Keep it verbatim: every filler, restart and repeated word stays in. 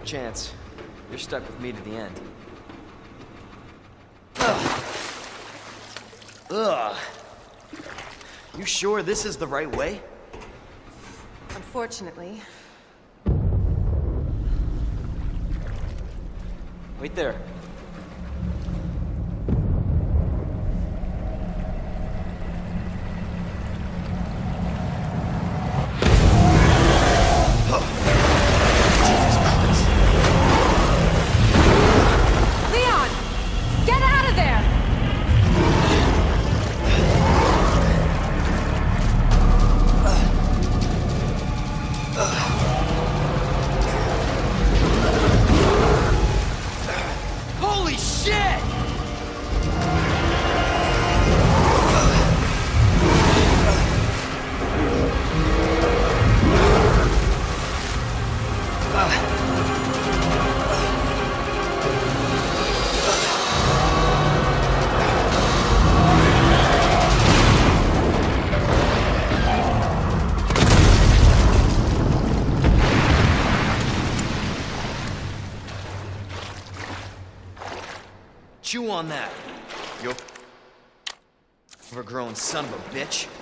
chance. You're stuck with me to the end. Ugh. Ugh. You sure this is the right way? Unfortunately. Wait there. Chew on that, you overgrown son of a bitch.